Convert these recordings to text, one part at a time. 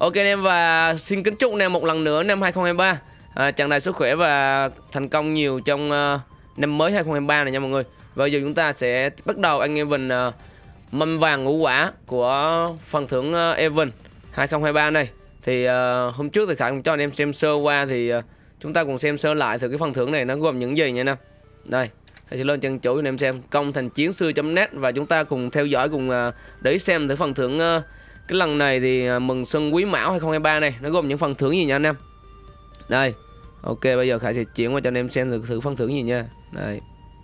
Ok anh em, và xin kính chúc anh em một lần nữa năm 2023 tràn đầy sức khỏe và thành công nhiều trong năm mới 2023 này nha mọi người. Và bây giờ chúng ta sẽ bắt đầu anh em mình mâm vàng ngũ quả của phần thưởng Event 2023 này. Thì hôm trước thì Khải cũng cho anh em xem sơ qua, thì chúng ta cùng xem sơ lại từ cái phần thưởng này nó gồm những gì nha anh em. Đây, Thầy sẽ lên chân chủ cho anh em xem công thành chiến sư.net và chúng ta cùng theo dõi, cùng để xem thử phần thưởng cái lần này thì mừng xuân Quý Mão 2023 này nó gồm những phần thưởng gì nha anh em. Đây, ok, bây giờ Khải sẽ chuyển qua cho anh em xem thử phần thưởng gì nha. Đây,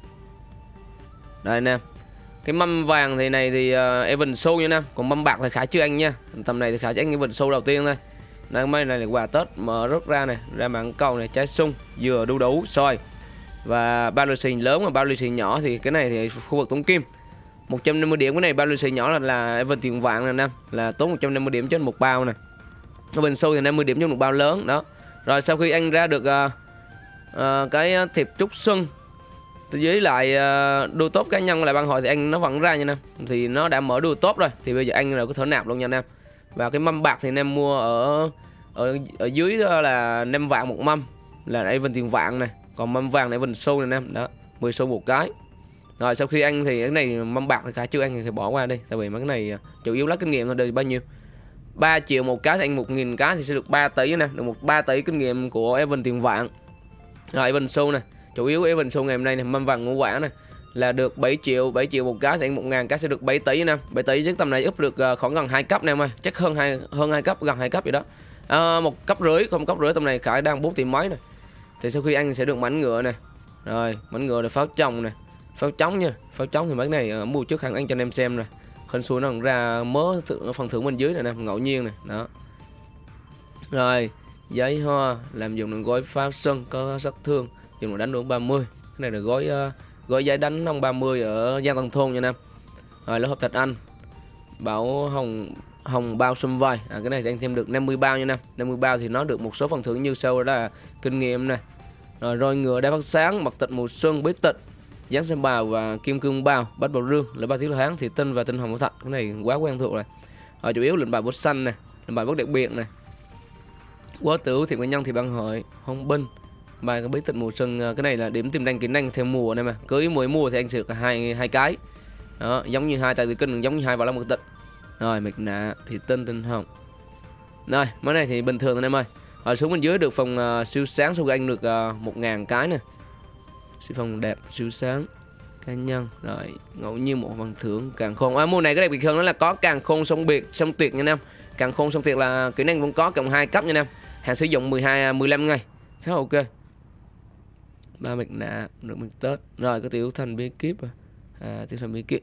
anh em, cái mâm vàng thì này thì Event Show nha anh em, còn mâm bạc thì Khải chưa anh nha. Tầm này thì Khải chỉ anh Event Show đầu tiên thôi. Đây, mấy này là quà Tết mở rút ra này, ra mạng cầu này, trái sung, dừa, đu đủ, xoài và bao lì xì lớn và bao lì xì nhỏ. Thì cái này thì khu vực tốn kim 150 điểm. Cái này bao lì xì nhỏ là Event tiền vàng này anh em, là tốn 150 điểm trên một bao này. Ở bên sâu thì 50 điểm cho một bao lớn đó. Rồi sau khi anh ra được cái thiệp chúc xuân với lại đua top cá nhân lại ban hội thì anh nó vẫn ra nha anh em. Thì nó đã mở đua top rồi, thì bây giờ anh là có thể nạp luôn nha anh em. Và cái mâm bạc thì anh em mua ở dưới đó là 5 vạn một mâm, là Event tiền vàng này. Còn mâm vàng này Event Show này anh em, đó 10 xu một cái. Rồi sau khi anh thì cái này mâm bạc thì Khải chưa anh thì bỏ qua đi, tại vì mấy cái này chủ yếu là kinh nghiệm thôi. Được bao nhiêu, 3 triệu một cái thì anh 1.000 cái thì sẽ được 3 tỷ nè, được 3 tỷ kinh nghiệm của Event tiền vàng. Rồi Event Show này, chủ yếu Event Show ngày hôm nay này, mâm vàng ngũ quả này là được 7 triệu một cái thì anh 1.000 cái sẽ được 7 tỷ nè. 7 tỷ chắc tầm này up được khoảng gần 2 cấp nè em ơi, chắc hơn 2 cấp, gần 2 cấp vậy đó. 1 cấp rưỡi, không cấp rưỡi, tầm này Khải đang 4 tỷ mấy này. Thì sau khi anh sẽ được mảnh ngựa này, rồi mảnh ngựa là pháo trồng này, pháo trống nha. Pháo trống thì mấy cái này mua trước hàng anh cho anh em xem này, hình xui nó ra mớ phần thưởng bên dưới này nè, ngẫu nhiên này đó. Rồi giấy hoa làm dùng gói pháo sân có sát thương, dùng để đánh đủ 30. Cái này là gói giấy đánh nông 30 ở Giang Tân Thôn nha anh em. Rồi lớp hộp thạch anh bảo hồng bao xung vai, cái này thì anh thêm được 50 bao nha anh em. 50 bao thì nó được một số phần thưởng như sau, đó là kinh nghiệm này, rồi roi ngựa đá phát sáng, mặt tịch mùa xuân, bí tịch, dán xem bào và kim cương bao, bách bào rương là 3 thiếu tháng, thì tinh và tinh hồng của thạch. Cái này quá quen thuộc rồi. Rồi chủ yếu lệnh bài bút xanh này, lệnh bài bút đặc biệt này, quá tử thiện cá nhân thì ban hội hồng binh, bài cái bí tịch mùa xuân. Cái này là điểm tiềm năng kỹ năng theo mùa này mà, cưới mỗi mùa thì anh sẽ được hai cái đó, giống như hai tài tử kinh, giống như hai vào lá mật tịch. Rồi mệt nạ thì tinh hồng. Rồi mấy này thì bình thường anh em ơi. Ở xuống bên dưới được phòng siêu sáng, sau anh được 1.000 cái nè, siêu phòng đẹp siêu sáng cá nhân. Rồi ngẫu nhiên một phần thưởng càng khôn. Mùa này cái đặc biệt hơn đó là có càng khôn song tuyệt nha anh em. Càng khôn song tuyệt là kỹ năng vẫn có cộng 2 cấp nha anh em, hạn sử dụng 15 ngày, khá là ok. 3 mệt nạ được mực Tết. Rồi có tiểu thành bí kíp tiểu thành bí kíp.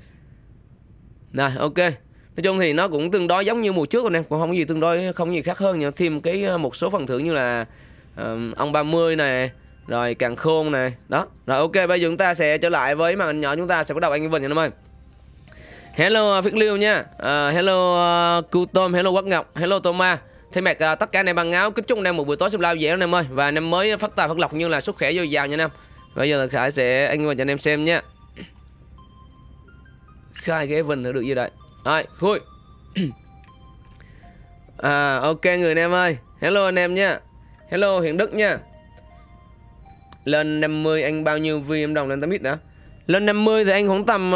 Rồi ok, nói chung thì nó cũng tương đối giống như mùa trước rồi nè, còn không có gì tương đối, không có gì khác hơn, nhưng thêm cái một số phần thưởng như là ông 30 này, rồi càng khôn này đó. Rồi ok, bây giờ chúng ta sẽ trở lại với màn hình nhỏ, chúng ta sẽ bắt đầu anh Event nha anh em ơi. Hello Phước Liêu nha, hello Cu Tôm, hello Quắc Ngọc, hello Toma. Thay mặt tất cả anh em bằng áo kính chúc anh em một buổi tối xem live dễ anh em ơi, và năm mới phát tài phát lộc như là sức khỏe dồi dào nha anh em. Bây giờ là Khải sẽ anh Event cho anh em xem nha. Khai cái Event thử được gì đây. Rồi khui. Ok người anh em ơi, hello anh em nha, hello Hiền Đức nha. Lên 50 anh bao nhiêu VM đồng lên 8 ít đã. Lên 50 thì anh khoảng tầm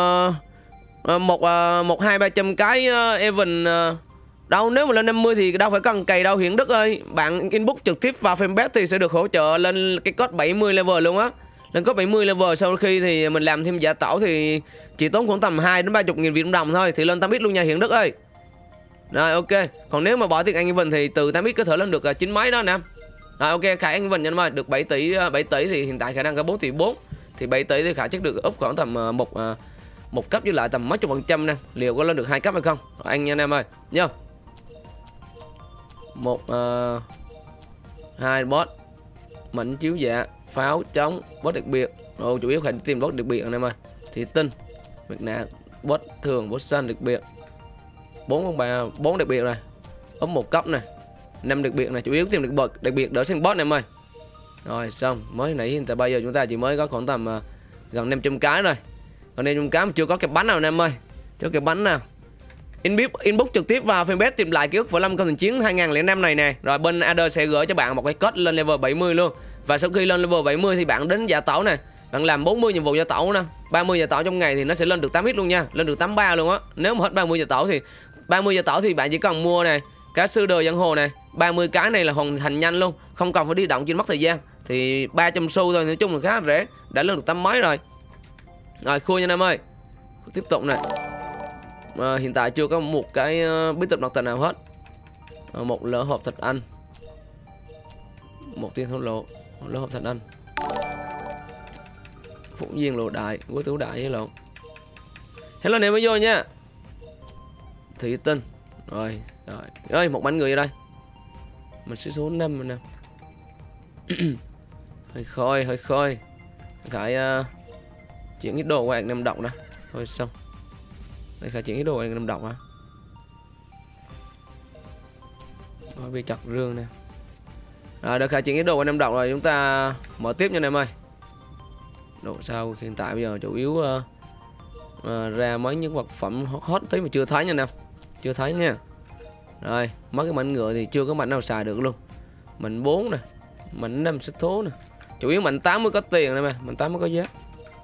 100-200-300 cái Event. Đâu nếu mà lên 50 thì đâu phải cần cày đâu Hiền Đức ơi. Bạn inbox trực tiếp vào fanpage thì sẽ được hỗ trợ lên cái code 70 level luôn á. Lên có 70 level, sau khi thì mình làm thêm giả tẩu thì chỉ tốn khoảng tầm 2-30 nghìn Việt đồng thôi, thì lên 8x luôn nha Hiền Đức ơi. Rồi ok, còn nếu mà bỏ tiền anh Event thì từ 8x có thể lên được 9 mấy đó nè. Rồi ok, Khải anh Event nha em ơi, được 7 tỷ thì hiện tại khả năng có 4 tỷ 4. Thì 7 tỷ thì Khải chắc được up khoảng tầm một cấp với lại tầm mấy chục % nè. Liệu có lên được 2 cấp hay không? Rồi, anh nha anh em ơi, nhá. 2 boss mảnh chiếu dạ, pháo chống, boss đặc biệt. Chủ yếu phải tìm boss đặc biệt anh em ơi. Thì tinh, việc nạ, boss thường, boss xanh đặc biệt. 4 đặc biệt này, ốp 1 cấp này, 5 đặc biệt này, chủ yếu tìm đặc biệt đỡ sang boss này em ơi. Rồi xong, mới nãy hiện tại bây giờ chúng ta chỉ mới có khoảng tầm gần 500 cái rồi. Còn đây 500 cái mà chưa có kẹp bánh nào anh em ơi. Chưa kẹp bánh nào. Inbox trực tiếp vào fanpage tìm lại ký ức Võ Lâm Công Thành Chiến 2005 này nè. Rồi bên AD sẽ gửi cho bạn một cái code lên level 70 luôn. Và sau khi lên level 70 thì bạn đến giả tẩu nè. Bạn làm 40 nhiệm vụ giả tẩu nè, 30 giả tẩu trong ngày thì nó sẽ lên được 8 hit luôn nha, lên được 83 luôn á. Nếu mà hết 30 giả tẩu thì bạn chỉ cần mua này, cá sư đồ giang hồ này, 30 cái này là hoàn thành nhanh luôn, không cần phải đi động trên mất thời gian. Thì 300 xu thôi, nói chung là khá là rẻ, đã lên được 8 mấy rồi. Rồi khui nha anh em ơi. Tiếp tục này. Hiện tại chưa có một cái bí tịch đặc tình nào hết. Một lỡ hộp thịt anh, một tiên thổ lộ, một lỡ hộp thịt anh, Phúc Duyên lộ đại, của tủ đại với lộ. Hello anh em mới vô nha. Thủy tinh. Rồi, ơi một bánh người ở đây. Mình sẽ số 5 rồi nè. hơi khôi. Khải chuyển ít đồ qua anh em đọc nè. Thôi xong. Đây Khải chuyển ít đồ anh em đọc hả? Rồi bị chặt rương nè. Rồi được Khải chuyển ít đồ anh em đọc rồi, chúng ta mở tiếp nha anh em ơi. Độ sau hiện tại bây giờ chủ yếu ra mấy những vật phẩm hot tí mà chưa thấy nha nè, chưa thấy nha. Rồi mấy cái mảnh ngựa thì chưa có mảnh nào xài được luôn. Mảnh 4 nè, mảnh 5 xích thố nè, chủ yếu mảnh 8 mới có tiền này mà, mảnh 8 mới có giá.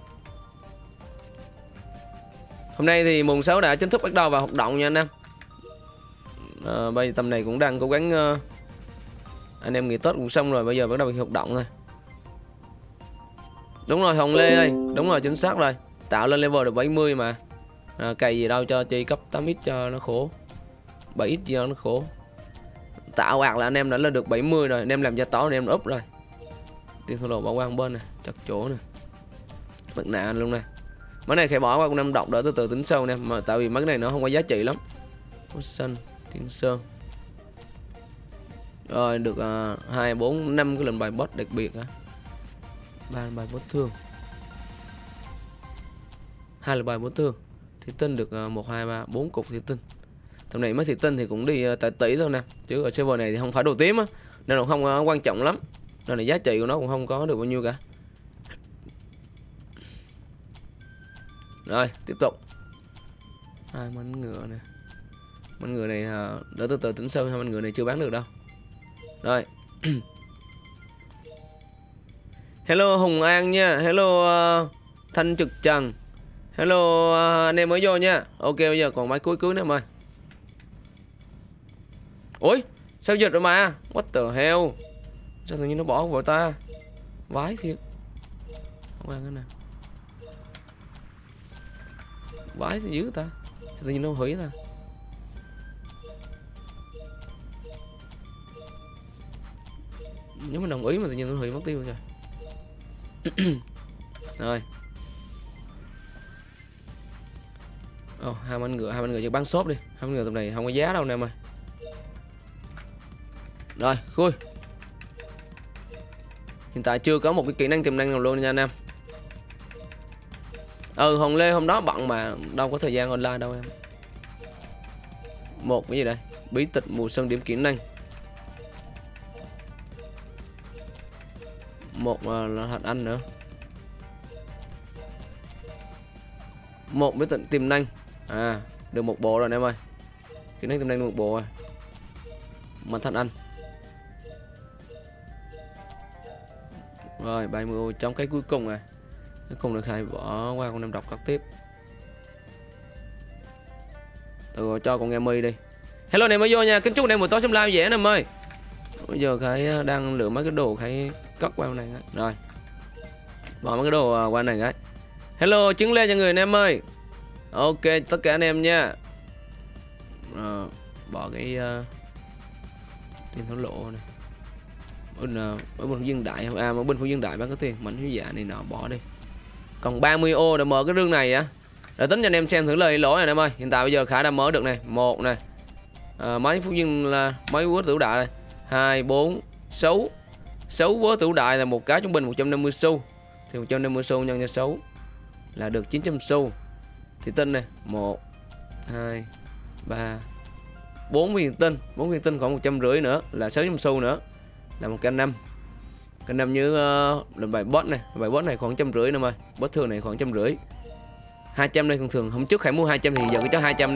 Hôm nay thì mùng 6 đã chính thức bắt đầu vào hoạt động nha anh em. Bây giờ tầm này cũng đang cố gắng, anh em nghỉ Tết cũng xong rồi, bây giờ bắt đầu hoạt động thôi. Đúng rồi Hồng Lê ơi, đúng rồi chính xác rồi. Tạo lên level được 70 mà. Cày gì đâu cho chi cấp 8x cho nó khổ, 7x cho nó khổ. Tạo ạc là anh em đã lên được 70 rồi, anh em làm gia tỏ anh em úp rồi. Tiên thổ lộ bỏ qua bên này, chặt chỗ này. Mặt nạ luôn này. Mấy này phải bỏ qua con năm độc đỡ từ từ tính sâu nè, mà tại vì mấy cái này nó không có giá trị lắm. Có xanh, tiên sơn. Rồi được 2 4 5 cái lần bài boss đặc biệt á. 3 bài boss thương, 2 là bài boss thương. Thủy tinh được 1 2 3 4 cục thủy tinh. Thằng này mấy thủy tinh thì cũng đi tại tỷ thôi nè, chứ ở server này thì không phải đồ tím á, nên là không quan trọng lắm, nên là giá trị của nó cũng không có được bao nhiêu cả. Rồi tiếp tục. 2 mảnh ngựa nè, mảnh ngựa này đỡ từ từ tính sâu, 2 mảnh ngựa này chưa bán được đâu. Rồi. Hello Hùng An nha, hello Thanh Trực Trần, hello anh em mới vô nha. Ok bây giờ còn mấy cuối nữa em ơi. Ui sao giật rồi mà, what the hell, sao tự nhiên nó bỏ vào ta, vái thiệt. Không ăn cái nào, vái sao dữ ta, sao tự nhiên nó hủy ta. Nếu mình đồng ý mà tự nhiên nó hủy mất tiêu rồi. Rồi. Hai mảnh ngựa cho bán shop đi. Hai mảnh ngựa tầm này không có giá đâu nè em ơi. Rồi, khui. Hiện tại chưa có một cái kỹ năng tiềm năng nào luôn nha anh em. Hồng Lê hôm đó bận mà đâu có thời gian online đâu em. Một cái gì đây? Bí tịch mùa xuân điểm kỹ năng. Một là hạt anh nữa. Một bí tịch tiềm năng. Được một bộ rồi anh em ơi. Kỹ năng tiềm năng được một bộ rồi. Mà thật anh. Rồi 30 ô trong cái cuối cùng này. Cuối cùng được Khai bỏ qua con em đọc cắt tiếp. Rồi cho con em đi. Hello anh em mới vô nha, kính chúc anh em buổi tối xem live dễ anh em ơi. Bây giờ Khai đang lựa mấy cái đồ Khai cất qua này. Rồi bỏ mấy cái đồ qua này cái. Hello trứng lê cho người anh em ơi. Ok tất cả anh em nha. Bỏ cái tiền thổ lộ này. Bên dân đại bên dân đại bán có tiền mảnh hiếu dạ này nọ bỏ đi. Còn 30 ô để mở cái rương này á. Để tính cho anh em xem thử lời lỗi này anh em ơi. Hiện tại bây giờ Khả đã mở được này, 1 này. Mấy phút dân là mấy vố tử đại này. 2 4 6. 6 vố tử đại là một cái trung bình 150 xu. Thì 150 xu nhân cho 6 là được 900 xu. Thì tinh này, 1 2 3 4 viên tinh, 4 viên tinh khoảng 150 nữa là 600 xu nữa. Là một canh 5. Canh 5 như lần bài boss này, bài boss này khoảng 150 nữa mà. Boss thường này khoảng 150. 200 đây thường hôm trước Khải mua 200 thì giờ cứ cho 200 đi.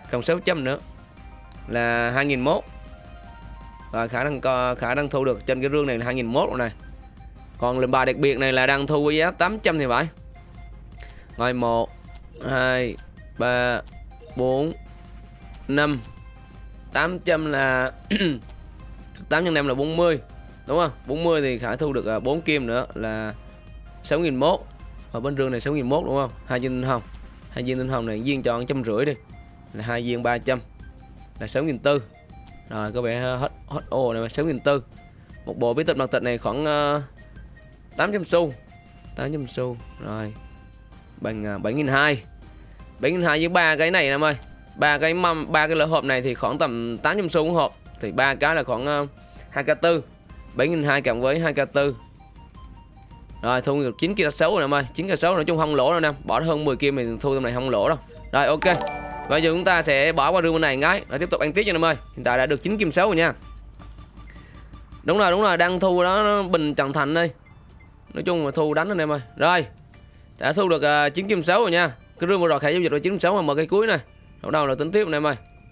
Cộng 600 nữa là 2001. Và khả năng thu được trên cái rương này là 2001 rồi này. Còn lệnh bài đặc biệt này là đang thu với giá 800 thì phải. Rồi 1 2 3 4 5 800 là 8 x 5 là 40. Đúng không? 40 thì Khải thu được 4 kim nữa là 6.001. Ở bên rương này 6.001 đúng không? 2 viên tinh hồng. 2 viên tinh hồng này viên cho 150 đi. Là 2 viên 300 là 6.400. Rồi có vẻ hết ô này 6.400. Một bộ bí tịch mặt tịch này khoảng 800 xu. 800 xu. Rồi. Bằng 7.200. 7.200 với 3 cái này em ơi. 3 cái lỡ hộp này thì khoảng tầm 800 xu một hộp. Thì 3 cái là khoảng 2k4. 7.200 cộng với 2k4. Rồi thu được 9k6 rồi em ơi. 9k6 nói chung không lỗ đâu nè. Bỏ hơn 10 kim thì thu tầm này không lỗ đâu. Rồi ok. Bây giờ chúng ta sẽ bỏ qua rương bên này ngay. Rồi tiếp tục ăn tiếp cho em ơi. Hiện tại đã được 9 kim 6 rồi nha. Đúng rồi, đang thu đó bình Trần Thành đây. Nói chung là thu đánh anh em ơi. Rồi. Đã thu được 9 kim 6 rồi nha. Cái rương vừa rồi Khải giao dịch rồi 9 kim 6 mà mở cái cuối này. Đầu đầu là tính tiếp anh em ơi.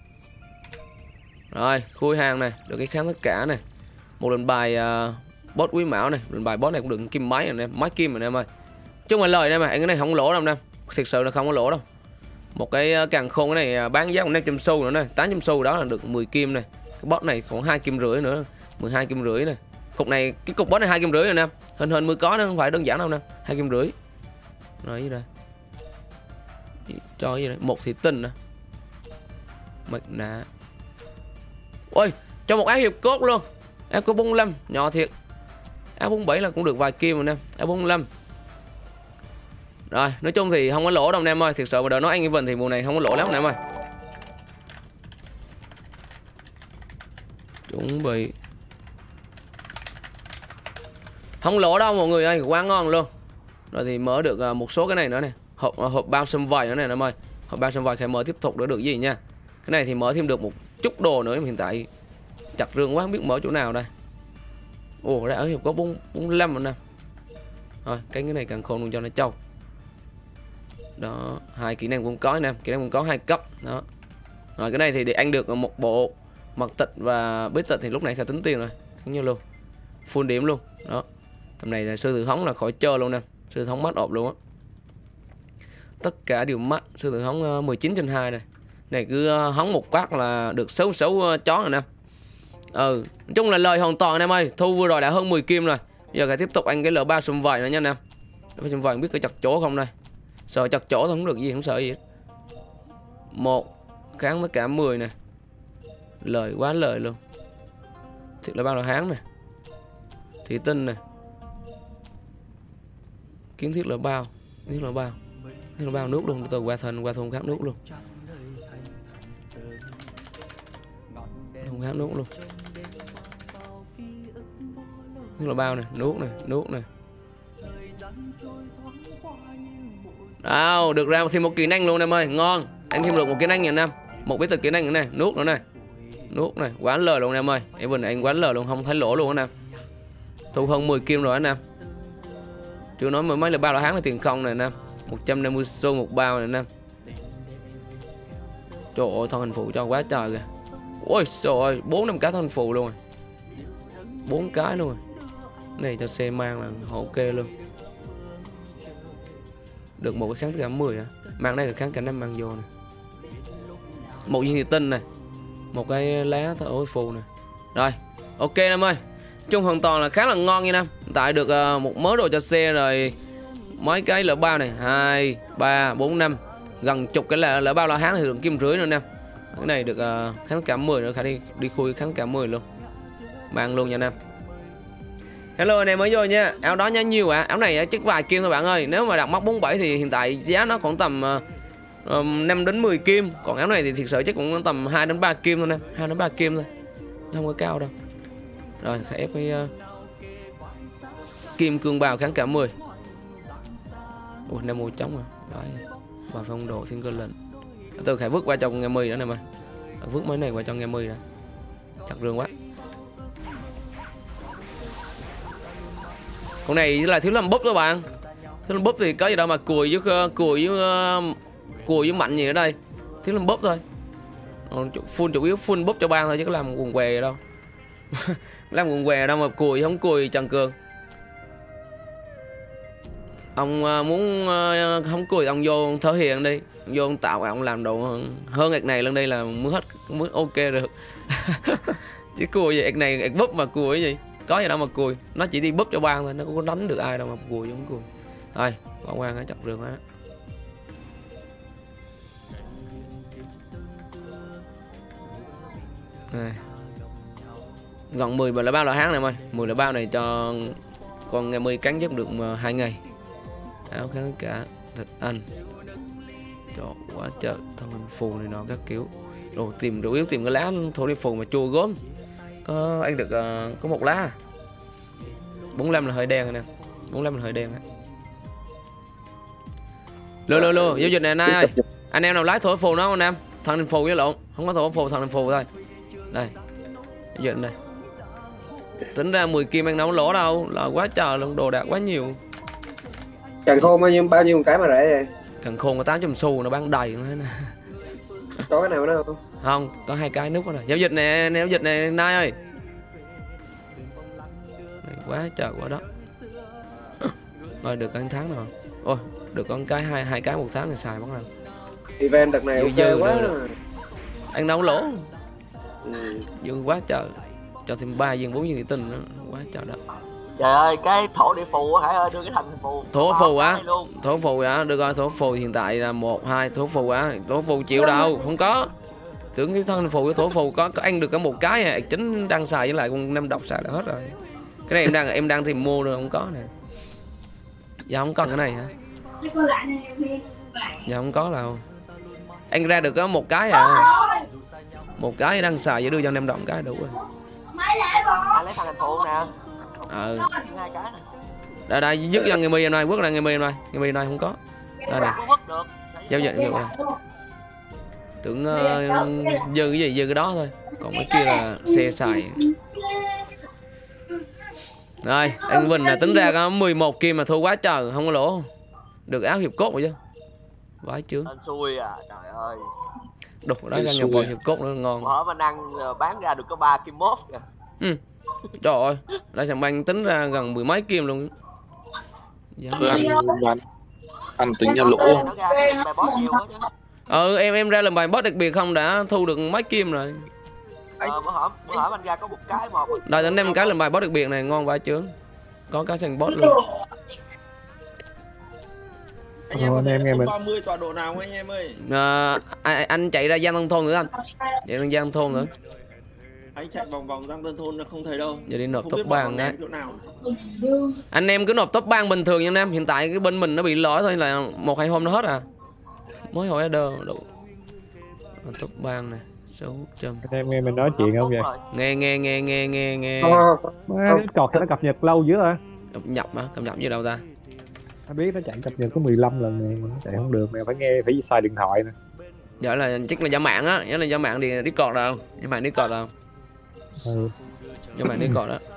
Rồi, khui hàng này, được cái kháng tất cả này. Một lần bài boss quý mão này, lần bài boss này cũng được kim máy này, máy kim này em ơi. Chứ mà lời này mà, anh cái này không lỗ đâu nè. Thực sự là không có lỗ đâu. Một cái càng khôn cái này bán giá 500 xu nữa này, 800 xu đó là được 10 kim này. Cái boss này khoảng 2 kim rưỡi nữa, 12 kim rưỡi này. Cục này, cái cục boss này 2 kim rưỡi rồi nè. Hình mới có nó không phải đơn giản đâu nè, 2 kim rưỡi. Rồi gì đây? Cho gì đây? Một thị tinh nè. Mặt nạ. Ôi, cho một áo hiệp cốt luôn. Áo cốt 45, nhỏ thiệt. Áo 47 là cũng được vài kim rồi nè. Áo 45. Rồi, nói chung thì không có lỗ đâu anh em ơi. Thực sự mà đợi nói anh event thì mùa này không có lỗ lắm anh em ơi. Chuẩn bị. Không lỗ đâu mọi người ơi, quá ngon luôn. Rồi thì mở được một số cái này nữa nè. Hộp bao sâm vầy nữa nè em ơi. Hộp bao sâm vầy Khải mở tiếp tục nữa được gì nha. Cái này thì mở thêm được một chút đồ nữa. Hiện tại chặt rương quá không biết mở chỗ nào đây. Ồ đã ở hiệp có 45 rồi nè. Rồi cái này càng khôn luôn cho nó trâu. Đó, hai kỹ năng cũng có nè, kỹ năng cũng có 2 cấp đó. Rồi cái này thì để anh được một bộ mật tịch và bí tịch thì lúc này sẽ tính tiền rồi, như luôn. Full điểm luôn. Đó. Tầm này là sư tử hóng là khỏi chơi luôn nè. Sư tử hóng mắt ộp luôn á. Tất cả đều mắt, sư tử hóng 19/2 này. Này cứ hóng một phát là được 6 chó rồi nè. Nói chung là lời hoàn toàn em ơi. Thu vừa rồi đã hơn 10 kim rồi. Bây giờ phải tiếp tục anh cái L3 xung vầy nữa nha anh em. L3 xung vầy không biết có chặt chỗ không đây. Sợ chặt chỗ thôi không được gì, không sợ gì hết. Một kháng tất cả 10 nè. Lời quá lời luôn. Thiệt là bao là háng nè. Thủy tinh nè. Kiến thiết là bao. Kiến thiết là bao. Kiến thiết là bao nước luôn. Từ qua thôn khác nước luôn. Không khác nước luôn. Kiến là bao này, nước này. Đâu, được ra thêm một kỹ năng luôn em ơi, ngon. Anh thêm được một kỹ năng nha anh em. Một bí tịch kỹ năng nữa này, nước nữa này. Nước này, quán lời luôn em ơi. Even này anh quán lời luôn, không thấy lỗ luôn anh em. Thu hơn 10 kim rồi anh em. Chưa nói mấy là bao là háng là tiền không này anh em. 150 xu một bao này anh em. Trời ơi, thân hình phụ cho quá trời kìa. Ôi trời ơi, 4-5 cái thân hình phụ luôn rồi. 4 cái luôn rồi. Này cho xe mang là ok luôn. Được một cái kháng tất cả 10 hả? Mang đây được kháng cả 5 mang vô này. Một viên thủy tinh này. Một cái lá thổi phù này. Rồi, ok em ơi. Chung hoàn toàn là khá là ngon nha em. Tại được một mớ đồ cho xe rồi. Mấy cái lỡ bao này, 2, 3, 4, 5. Gần chục cái lỡ bao là háng thì được kim rưỡi nữa nè. Cái này được kháng tất cả 10 nữa, Khải đi khui kháng tất cả 10 luôn. Mang luôn nha anh em. Hello anh em mới vô nha. Áo đó nhá nhiều ạ. Áo này chắc vài kim thôi bạn ơi. Nếu mà đặt móc 47 thì hiện tại giá nó khoảng tầm 5 đến 10 kim. Còn áo này thì thực sự chắc cũng tầm 2 đến 3 kim thôi nè. 2 đến 3 kim thôi. Không có cao đâu. Rồi Khải ép cái kim cương bào kháng cả 10. Ủa nem mùi trống rồi. Đấy. Vào phong độ xin cơ lệnh. Từ Khải vứt qua cho nghe 10 nữa nè mà. Vứt mấy này qua cho nghe 10 đã. Chặt rương quá. Con này là thiếu làm búp các bạn. Thiếu làm búp thì có gì đâu mà cùi với mạnh gì ở đây. Thiếu làm búp thôi. Full chủ yếu full búp cho ban thôi chứ có làm quần què đâu. Làm quần què đâu mà cùi không cùi Trần Cường. Ông muốn không cùi ông vô thể hiện đi, vô ông tạo ông làm đồ hơn ạc này lên đây là mới ok được. Chứ cùi gì ạc này ạc búp mà cùi cái gì, có gì đâu mà cùi, nó chỉ đi búp cho ban thôi, nó không có đánh được ai đâu mà cùi không cùi. Thôi bỏ qua cái chọc rừng á. Gần 10 là bao là háng này mày, 10 là bao này cho con ngày 10 cắn giấc được 2 ngày. Áo kháng cả thịt anh cho quá trời thân hình phù này nọ các kiểu. Rồi tìm chủ yếu tìm cái lá thổ đi phù mà chua gốm. Có anh được có một lá. 45 là hơi đen rồi nè. 45 là hơi đen á. Lô giao dịch này anh ơi. Anh em nào lái thổ phù nó không anh em? Thằng hình phù với lộn, không có thổ phù, thằng hình phù thôi. Đây. Giao dịch này. Tính ra 10 kim anh đâu có lỗ đâu, là quá trời luôn, đồ đạc quá nhiều. Càng khôn bao nhiêu một cái mà rẻ vậy? Càng khôn có 800 xu nó bán đầy thế nè. Có cái nào nữa không? Không, có 2 cái nút đó nè. Giao dịch nè, giao dịch này Nai ơi. Này, quá trời quá đất. Rồi được ăn tháng nào. Ôi, được con cái hai cái một tháng thì xài bắt đầu. Event đợt này ok quá. Anh đâu có lỗ. Dư quá trời. Cho thêm 3 viên 4 viên thị tinh nữa, quá trời đất. Trời ơi, cái thổ địa phù á, Hải ơi, đưa cái thành phù. Thổ phù á, thổ phù á, được rồi, thổ phù hiện tại là 1, 2, thổ phù á, thổ phù chịu đâu, không có. Tưởng cái thân phù, cái thổ phù có ăn được có một cái à, chính đang xài với lại con năm độc xài là hết rồi. Cái này em đang tìm mua rồi không có nè. Dạ không cần cái này hả? Dạ không có đâu. Anh ra được có một cái à. Một cái đang xài với đưa cho năm đồng cái đủ rồi. Anh lấy thằng thành phù nè. Đây dứt ra người mi em này, quất ra người mi em này không có. Đây nè. Giao dịch được này. Tưởng dư cái gì dư cái đó thôi, còn cái kia là xe xài. Rồi anh Vinh là tính ra có 11 kim mà thua quá trời, không có lỗ. Được áo hiệp cốt rồi chứ. Vãi chướng. Anh xui à, trời ơi. Đục đó ra nhập vào hiệp cốt nữa ngon. Hở mình ăn bán ra được có 3 kim mốt kìa. Trời ơi, lại sàn banh tính ra gần 10 mấy kim luôn. Anh tính ra lỗ. Em ra làm bài boss đặc biệt không đã thu được mấy kim rồi. Bữa hổm anh ra có một cái một. Đây tính đem cái làm bài boss đặc biệt này ngon vãi chướng. Có cái sàn boss luôn. Anh em nghe mình 30 tọa độ nào anh em ơi? Anh chạy ra Giang Tân Thôn nữa anh. Chạy ra Giang Thôn nữa. Anh chạy vòng Giang Tân Thôn nó không thấy đâu. Giờ đi nộp top bang đấy. Anh em cứ nộp top bang bình thường nha anh em. Hiện tại cái bên mình nó bị lỗi thôi là 1-2 hôm nó hết à. Mới hồi order đủ. Top bang này 600. Anh em nghe mình nói chuyện không vậy? Nghe. Cọt nó cập nhật lâu dữ hả? Cập nhật gì đâu ta? Anh biết nó chạy cập nhật có 15 lần này mà nó chạy không được, mày phải nghe, phải xài điện thoại nè. Giờ là chắc là do mạng á, nhớ là do mạng thì Discord đâu, do mạng Discord đâu. Do mạng Discord đó.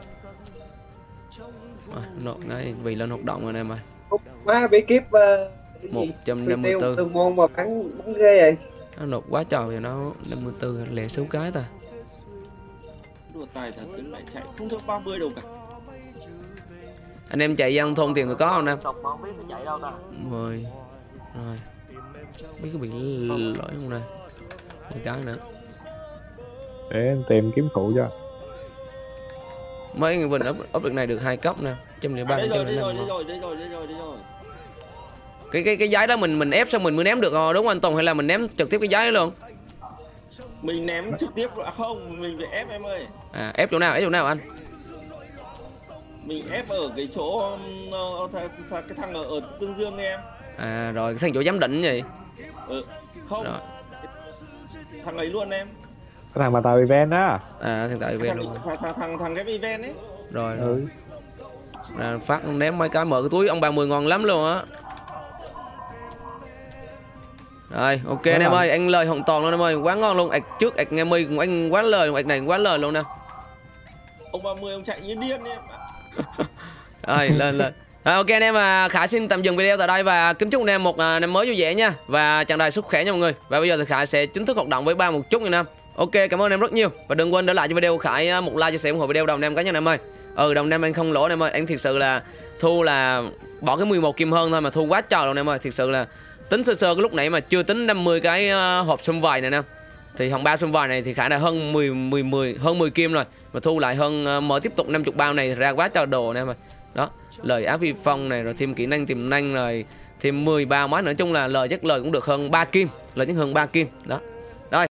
Nộp ngay vì lên hoạt động rồi em ơi. Má bí kíp 154. Tương môn mà bắn ghê vậy. Nó nộp quá trời rồi nó 54 lẻ số cái ta. Đùa tài thật tính lại chạy không được 30 đâu cả. Anh em chạy Giang Thôn tiền người có không em? Không biết chạy đâu ta. 10. Rồi. Biết có bị lỗi không đây? Một cái nữa. Để em tìm kiếm phụ cho. Mấy người Vinh up được này được 2 cấp nè. 103, 105. Cái giấy đó mình ép xong mình mới ném được đúng không anh Tùng, hay là mình ném trực tiếp cái giấy đó luôn? Mình ném trực tiếp không, mình phải ép em ơi. À ép chỗ nào anh? Mình ép ở cái chỗ cái thằng ở Tương Dương em. À rồi cái thằng chỗ giám định gì? Không. Rồi. Thằng ấy luôn em. Cái thằng mà tạo event đó. À thằng tạo event luôn. Thằng ghép event ấy. Rồi. Phát ném mấy cái mở cái túi ông bà 10 ngon lắm luôn á. Rồi ok anh em ơi, anh lời hoàn toàn luôn em ơi, quá ngon luôn. Ảch trước ạc nghe mi cùng anh quá lời, ạc này quá lời luôn nè. Ông 30 ông chạy như điên em. Rồi lên. Ok anh em, và Khải xin tạm dừng video tại đây và kính chúc anh em một năm mới vui vẻ nha, và tràn đầy sức khỏe nha mọi người. Và bây giờ thì Khải sẽ chính thức hoạt động với ba một chút nha anh em. Ok, cảm ơn anh em rất nhiều và đừng quên để lại cho video của Khải một like, chia sẻ ủng hộ video đồng em cá nhân em ơi. Đồng em anh không lỗ em ơi, anh thiệt sự là thu là bỏ cái 11 kim hơn thôi mà thu quá trời luôn em ơi. Thiệt sự là tính sơ cái lúc nãy mà chưa tính 50 cái hộp xung vầy này nè, thì hồng 3 xung vầy này thì Khải đã hơn 10 kim rồi, mà thu lại hơn mở tiếp tục 50 bao này ra quá trời đồ nè em ơi. Đó, lời áo vi phong này rồi thêm kỹ năng tiềm năng rồi thêm 10 bao mới, nói chung là lời chắc lời cũng được hơn 3 kim, lời nhất hơn 3 kim đó.